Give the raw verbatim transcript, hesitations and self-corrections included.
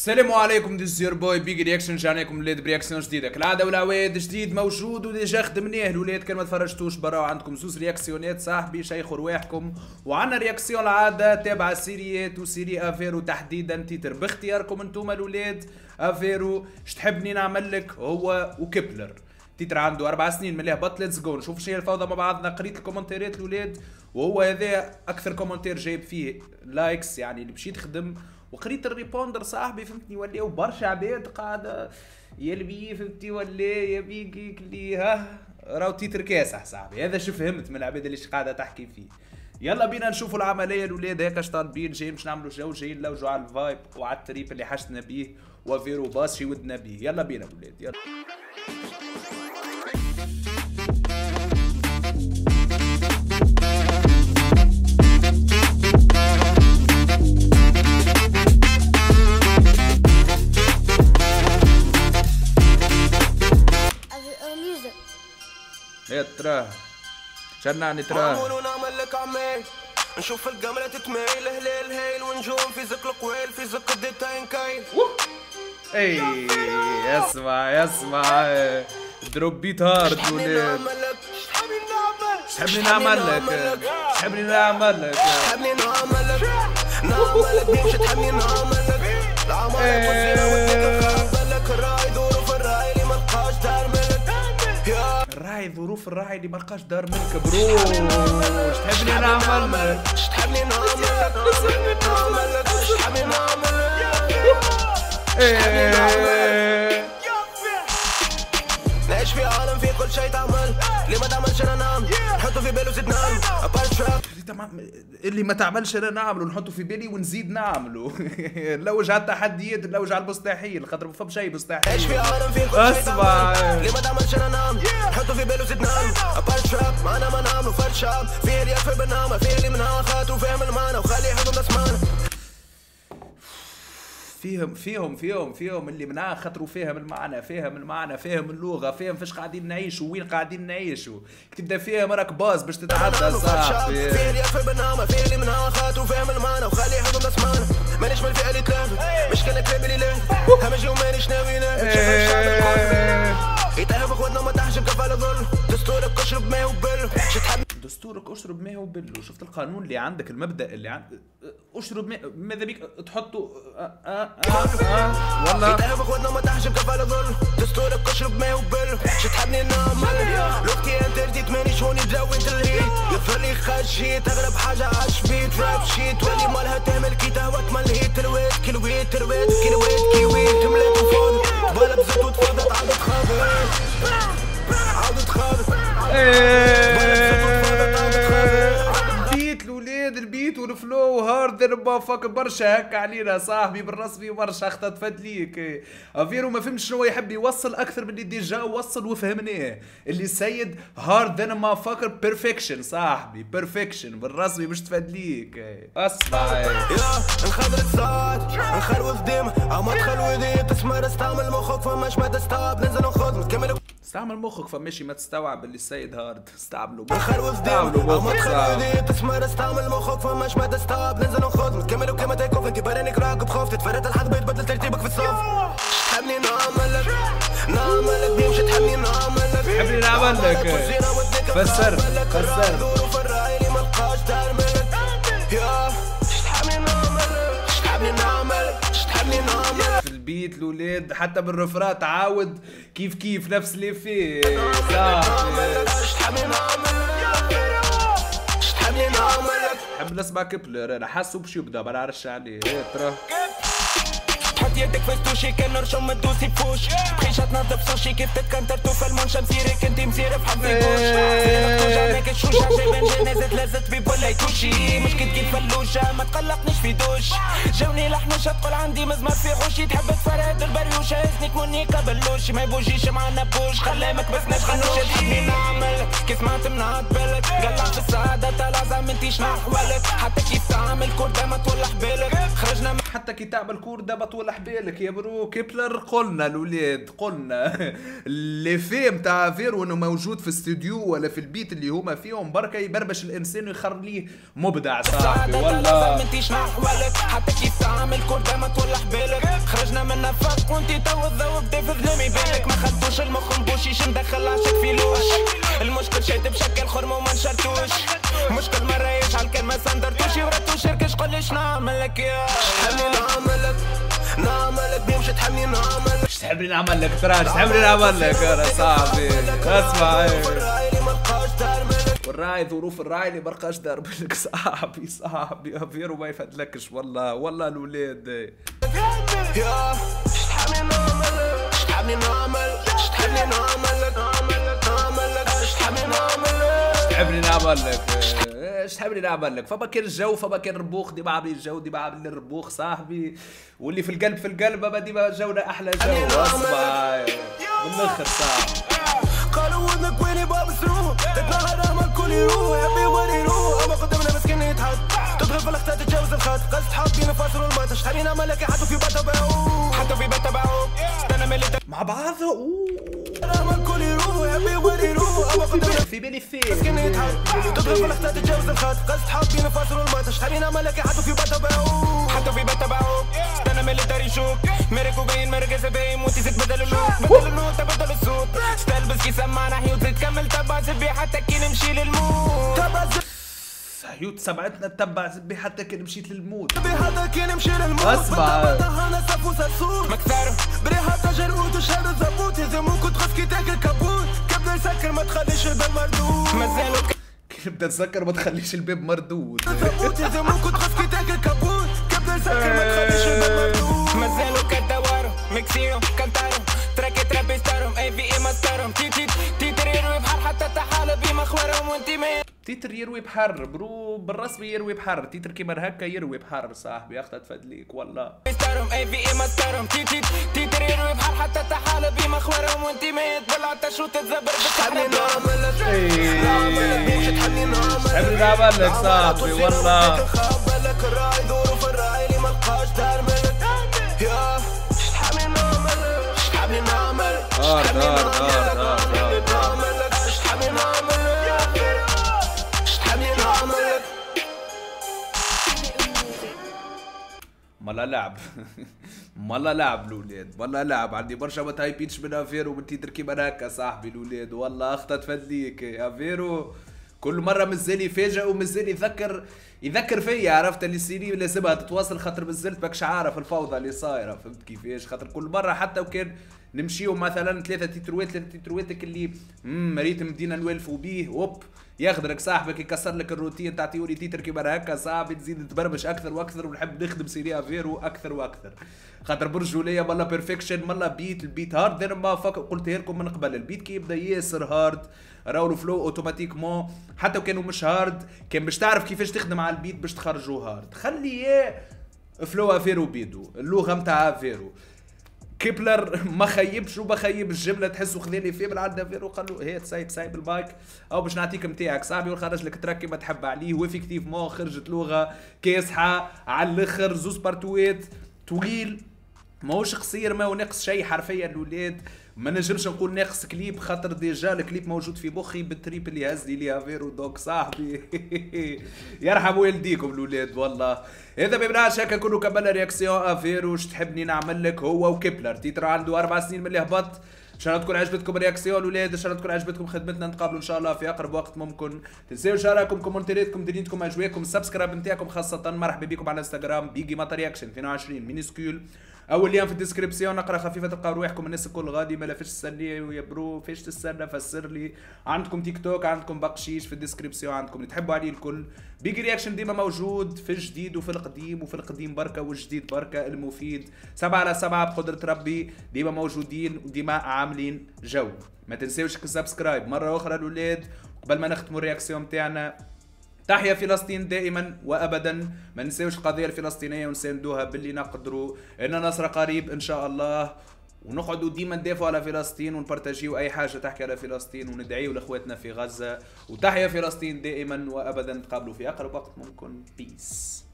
السلام عليكم، ديز يور بوي بيج رياكشن. جانيكم ولاد برياكسيون جديده كالعاده، والعواد جديد موجود وديجا خدمناه الولاد. كان ما تفرجتوش برا عندكم زوز رياكسيونات صاحبي، شيخوا رواحكم. وعندنا رياكسيون العاده تابعه سيريات وسيري افيرو تحديدا تيتر باختياركم انتم الولاد. افيرو اش تحبني نعمل لك هو وكيبلر. تيتر عنده اربع سنين من اللي هبط. ليتس جو نشوف شنو هي الفوضى مع بعضنا. قريت الكومنتيرات الولاد، وهو هذا اكثر كومنتير جايب فيه لايكس، يعني اللي مشيت خدم. وقريت الريبوندر صاحبي فهمتني، ولاو برشا عباد قاعده يلبي فهمتي، ولا يبيك اللي ها راهو تيتر كاسح صاحبي. هذا شو فهمت من العباد اللي قاعده تحكي فيه. يلا بينا نشوفوا العمليه الولاد. هيك اش طالبين، جايين باش نعملوا جو، جايين نلوجوا على الفايب وعلى التريب اللي حشتنا بيه وفيرو باس شي ودنا بيه. يلا بينا الولاد يلا. يا تراه شنعني تراه ونعمل لك عمال نشوف القمرة تتميل هلال هايل ونجوم في زق القويل في زق الديتاين كاين. اي اسمع اسمع دروب بيت هارد ولاد. تحبني نعمل لك تحبني نعمل لك تحبني نعمل لك نعمل لك مش تحبني نعمل لك العمارة توزينا وديك نخبر لك الراي ظروف الراي اللي ملقاش دار ملك. الراعي ظروف الراعي اللي ملقاش دار ملك برو. اش تحبني نعمل لك اش تحبني نعمل لك نعمل لك اش تحبني نعمل لك. نعيش في عالم فيه كل شيء تعمل، اللي ما تعملش انا نعمل نحطه في بالي وزيد نعمل. اللي ما تعملش انا نعمله نحطه في بالي ونزيد نعمله. نلوج على التحديات، نلوج على المستحيل، خاطر ما فهم شيء مستحيل. نعيش في عالم فيه كل شيء تعمل، اللي ما تعملش انا نعمل نحطه في بالي وزيد نعمل. ابار تراب معنا ما نعمله فرد شعب، فيه اللي يكفي بالنعمه، فيه اللي منها خاطر وفاهم المعنى وخلي يحبهم نسمعنا. فيهم فيهم فيهم فيهم اللي منها خاطروا فاهم المعنى، فاهم المعنى، فاهم اللغه، فاهم فاش قاعدين نعيشوا وين قاعدين نعيشوا. تبدا فيها راك باص باش تتعدى صاحبي. فيه اللي يكفي بالنعمه، فيه اللي منها خاطر وفاهم المعنى وخلي يحبهم نسمعنا. مانيش من الفئه اللي تلافت، مش كان كلام اللي لافت، همجي ومانيش ناوي نافت. شايف الشعب الكل يتعب اخواتنا وما تحجب كفاله ظل. دستورك اشرب ماء وبل دستورك اشرب ماء وبلو. شفت القانون اللي عندك، المبدا اللي عندك، اشرب ماء. ماذا بيك تحطوا آه آه آه آه والله يتعب اخواتنا وما تحجب كفاله ظل. دستورك اشرب ماء وبل شو تحبني نعمل لوقتي انترتيت مانيش هوني داويت الهيت. يظهر لي خشيت اغلب حاجه عشبيت راب شيت ولي مالها تعمل كي تهوت ملهيت. ترويت كيلويت ترويت كيلويت كيويت تمليت وفاضت تبالا بزيت وتفاضت عاودت خابط عاودت خابط. البيت الولاد البيت والفلو هارد ربا فاك برشا هكا علينا صاحبي بالرسمي برشا اخطات فات ليك. افيرو ما فهمش شنو يحب يوصل اكثر من اللي ديجا وصل وفهمناه. اللي سيد هارد ذن ما فاكر بيرفكشن صاحبي، بيرفكشن بالرسمي مش تفاد ليك. اسمع يا نخدر الساعات نخلوف ديما اما تخلو يدي تسمر استعمل مخك فماش ما تستوعب ننزل نخد نكمل. استعمل مخك فماشي ما تستوعب اللي السيد هارد. استعملوا نخلوف ديما اما تخلو يدي تسمر استعمل مخك فماش ما تستوعب ننزل نخد نكمل وكما تاكل انت برانك راك بخوف تتفرد الحد بيتبدل ترتيبك في الصف. تحبني نعمل لك نعمل لك بيمشي تحبني نعمل لك تحبني نعمل لك فسر فسر ظروف الراي اللي ملقاش دار ملك. يا تحبني نعمل لك تحبني نعمل لك تحبني نعمل في البيت الولاد حتى بالرفرات عاود كيف كيف نفس اللي فيه صاحبي. تحبني نعمل لك تحبني نعمل لك حب نسمع كيبلر. انا حاسه باش يبدا ما نعرفش عليه. ترى حط يدك في ستوشي كان نرشم ما تدوسي بفوش بخيشة تنظف سوشي كيف تتكنتر توفى المنشا مسيرك انتي مسير في حظي كوش سيرك توجع لك الشوشة جايبان جنازة لازت بيبولا يتوشي مش كنت كيف فلوشة ما تقلقنيش في دوش جوني لحنوشة تقول عندي مزمر في حوشي تحب تفرد البريوشة اسنك مني كبلوشي ما يبوجيش معنا بوش خلامك بس ناش خنوشة تحبني نعمل كيف سمعت من عدبالك قلع في السعادة تلازم انتيش نحولك حتى كيف تعمل كوردا ما تولح بالك خرجنا حتى كي تعمل كوردا ما تولح بالك يا برو. كيبلر قلنا الولاد قلنا اللي فهم تاع فيرو انه موجود في استوديو ولا في البيت اللي هما فيهم بركه يبربش الانسان ويخليه مبدع صاحبي والله. حتى كيف تعمل كوردا ما تولح بالك خرجنا في ظلام يبانلك ما خدتوش المخ مبوشيش مدخل عشق فيلوش المشكل شاد بشكل خرمه وما نشرتوش مشكل مرة يجعل كلمة سندرتوش يورتوش شركش قوليش نعملك يا تحبني نعملك نعملك بيمش تحبني نعملك اش تحبني نعمل لك ترى اش تحبني نعمل لك يا صاحبي اسمع والراعي ظروف الراعي اللي مرقاش دار بالك صاحبي صاحبي يا فيرو ما يفدلكش والله والله الولاد يا اش تحبني نعملك اش تحبني نعمل اش تحبني نعملك نعملك اش تحبني نعملك اش تحبني نعمل لك اش تحبني نعمل لك فبكر الجو فبكر الربوخ ديما عاملين الجو ديما عاملين الربوخ صاحبي واللي في القلب في القلب بابا ديما جونا احلى جو اسمع بالاخر صاحبي قالوا ودنك ويني باب السروق تتنهر امل كل يروح يبي وين يروح اما قدامنا مسكين يتحط تدخل في الاخطاء تتجاوز الخط قصد حاطين فاصل المات اش تحبني نعمل لك حطوا في بيت تبعوه حطوا في بيت تبعوه استنى ملي مع بعض اوه امل كل يروح يبي وين يروح اما قدامنا في بالي فين مسكين يتحط تدخل في الاخطاء تتجاوز الخط قصد حاطين فاصل المات اش تحبني نعمل لك حطوا في بيت تبعوه حطوا في بيت تبعوه استنى ملي دار يشوك مركو باين مركز باين موتي زيد بدل اللوك بدل النوت تبدل الصوت استلبس كي سمعنا حيوت تكمل تبع زبي حتى كي نمشي للموت تبع حيوت سمعتنا تبع زبي حتى كي مشيت للموت زبي حتى كي نمشي للموت اسمع انا سفو سرسوط مكثر بريحة جرقوت وشهد الزبوط يلزموك وتخف كي تاكل كابوت كبدا يسكر ما تخليش الباب مردود مازالو كي نبدا نسكر ما تخليش الباب مردود زبوط يلزموك وتخف كي تاكل كابوت كبدا يسكر ما تخليش الباب مردود مازالو كدوارو مكسيو كنتارو تراكي ترابي ستارهم اي في اي ماسترهم تي تي تي تريروي بحر حتى تحالة بمخورهم وانتي مين تيتر يروي بحر برو بالرسمي يروي بحر تيتر كيما هكا يروي بحر صاحبي اختها تفدليك والله ستارهم اي في اي ماسترهم تي تي تي تريروي بحر حتى تحالة بمخورهم وانتي مين تبلع تشو تتزبر بتحبني نعملك نعملك مش تحبني نعملك تحبني نعملك صاحبي والله خابلك الراعي ظروف الراعي اللي ملقاش دار ملك يا مش تحبني نعملك مش تحبني نعمل دار دار دار دار نعملك مش تحبني نعملك مش تحبني نعملك مالا لعب مالا لعب الولاد مالا لعب عندي برشا ما تايبيتش من افيرو من تيتر كيما هكا صاحبي الولاد والله اختها تفدليك يا فيرو كل مره مازال يفاجئ ومازال يذكر يذكر فيا عرفت اللي السيري لازمها تتواصل خاطر مازلت ماكش عارف الفوضى اللي صايره فهمت كيفاش خاطر كل مره حتى وكان نمشيو مثلا ثلاثه تيتروات ثلاثه تيترواتك اللي امم ريت بدينا نولفوا بيه هوب ياخذك صاحبك يكسر لك الروتين تعطيه لي تيتر كيما هكا صاحبي تزيد تبرمج اكثر واكثر ونحب نخدم سيري افيرو اكثر واكثر خاطر برجوليه مالا بيرفكشن مالا بيت البيت هارد انا ما فك... قلتها لكم من قبل البيت كي يبدا ياسر هارد راهو الفلو اوتوماتيكمون حتى وكانوا مش هارد كان باش تعرف كيفاش تخدم على البيت باش تخرجوه هارد خلي اياه فلو افيرو بيدو اللغه نتاع افيرو كيبلر ما خيبش وما خيب الجمله تحسوا خذاني فيه من عندنا فيرو قال له هي سايب سايب المايك او باش نعطيك نتاعك صاحبي ونخرج لك تراك كيما تحب عليه وافيكتيفمون خرجت لغه كاسحه على الاخر زوز بارتوات طويل ماهوش قصير ما هو ناقص شيء حرفيا الاولاد ما نجمش نقول ناقص كليب خاطر ديجا الكليب موجود في مخي بالتريب اللي هز لي ليها فيرو دوك صاحبي يرحم والديكم الاولاد والله اذا ببناش هكا كله كملنا رياكسيون افيرو واش تحبني نعمل لك هو وكيبلر تيتر عنده اربع سنين من اللي هبط ان شاء الله تكون عجبتكم الرياكسيون الاولاد ان شاء الله تكون عجبتكم خدمتنا نتقابلوا ان شاء الله في اقرب وقت ممكن تنساو شارككم كومنتيراتكم دنيتكم اجواءكم السبسكرايب نتاعكم خاصه مرحبا بكم على الانستغرام بيجي ماتا رياكشن اثنين وعشرين مينيسكول اول لين في الديسكريبسيون نقرا خفيفه تلقاو رواحكم الناس الكل غادي ما فيش تستني يا برو فيش تستنى فسر لي عندكم تيك توك عندكم بقشيش في الديسكريبسيون عندكم اللي تحبوا عليه الكل بيجي رياكشن ديما موجود في الجديد وفي القديم وفي القديم بركه والجديد بركه المفيد سبعة على سبعة بقدره ربي ديما موجودين وديما عاملين جو ما تنساوش السبسكرايب مره اخرى الاولاد قبل ما نختموا الرياكسيون نتاعنا تحيا فلسطين دائما وابدا ما ننساوش القضيه الفلسطينيه ونساندوها باللي نقدروا ان نصر قريب ان شاء الله ونقعدوا ديما ندافعوا على فلسطين ونبارتاجيو اي حاجه تحكي على فلسطين وندعيو لاخواتنا في غزه وتحيا فلسطين دائما وابدا نتقابلوا في اقرب وقت ممكن بيس